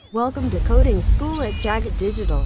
Welcome to Coding School at Jagged Digital.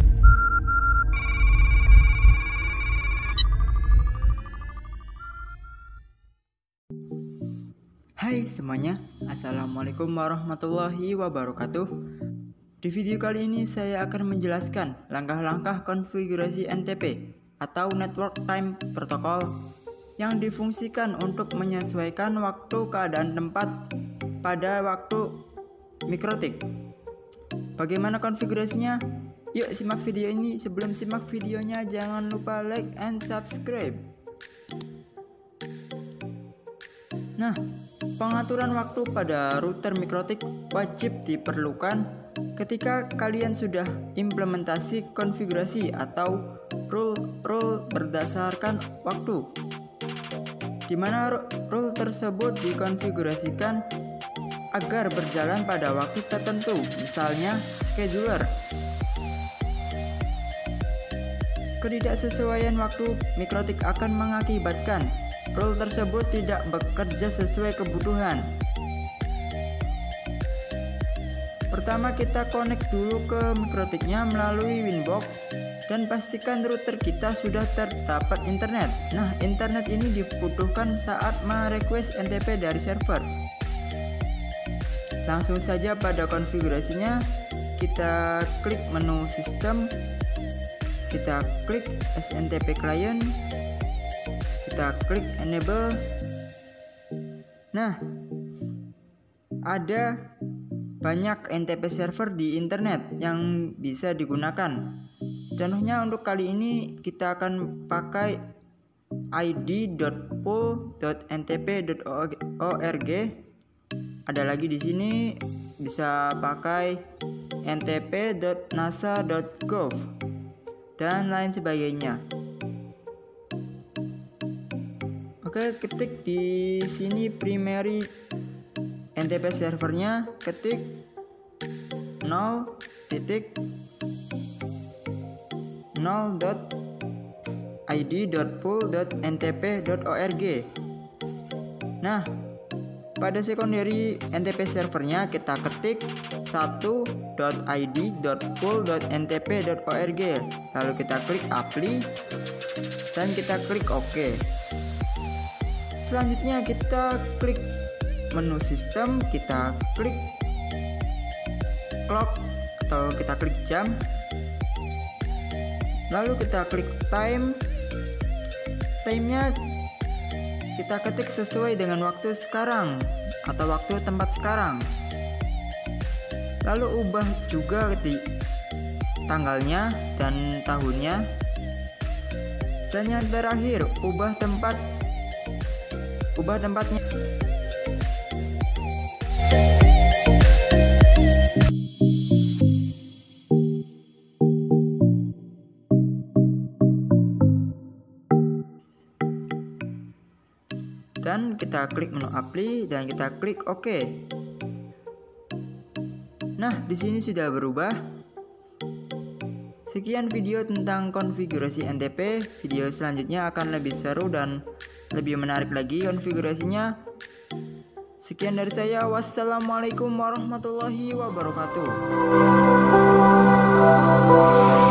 Hai semuanya, Assalamualaikum warahmatullahi wabarakatuh. Di video kali ini saya akan menjelaskan langkah-langkah konfigurasi NTP atau Network Time Protocol yang difungsikan untuk menyesuaikan waktu keadaan tempat pada waktu mikrotik. Bagaimana konfigurasinya? Yuk simak video ini. Sebelum simak videonya jangan lupa like and subscribe. Nah, pengaturan waktu pada router mikrotik wajib diperlukan ketika kalian sudah implementasi konfigurasi atau rule berdasarkan waktu, di mana rule tersebut dikonfigurasikan agar berjalan pada waktu tertentu, misalnya scheduler. Ketidaksesuaian waktu mikrotik akan mengakibatkan rule tersebut tidak bekerja sesuai kebutuhan. Pertama, kita connect dulu ke mikrotiknya melalui Winbox dan pastikan router kita sudah terdapat internet. Nah, internet ini dibutuhkan saat merequest NTP dari server. Langsung saja pada konfigurasinya, kita klik menu sistem, kita klik SNTP client, kita klik enable. Nah, ada banyak NTP server di internet yang bisa digunakan. Contohnya untuk kali ini kita akan pakai id.pool.ntp.org. Ada lagi di sini bisa pakai ntp.nasa.gov dan lain sebagainya. Oke, ketik di sini primary NTP servernya, ketik 0.0.id.pool.ntp.org. Nah, pada secondary NTP servernya kita ketik 1.id.pool.ntp.org. Lalu kita klik apply dan kita klik OK. Selanjutnya kita klik menu sistem, kita klik clock atau kita klik jam. Lalu kita klik time. Time-nya kita ketik sesuai dengan waktu sekarang atau waktu tempat sekarang. Lalu ubah juga di tanggalnya dan tahunnya. Dan yang terakhir, ubah tempatnya. Dan kita klik menu apply dan kita klik OK. Nah, di sini sudah berubah. Sekian video tentang konfigurasi NTP. Video selanjutnya akan lebih seru dan lebih menarik lagi konfigurasinya. Sekian dari saya. Wassalamualaikum warahmatullahi wabarakatuh.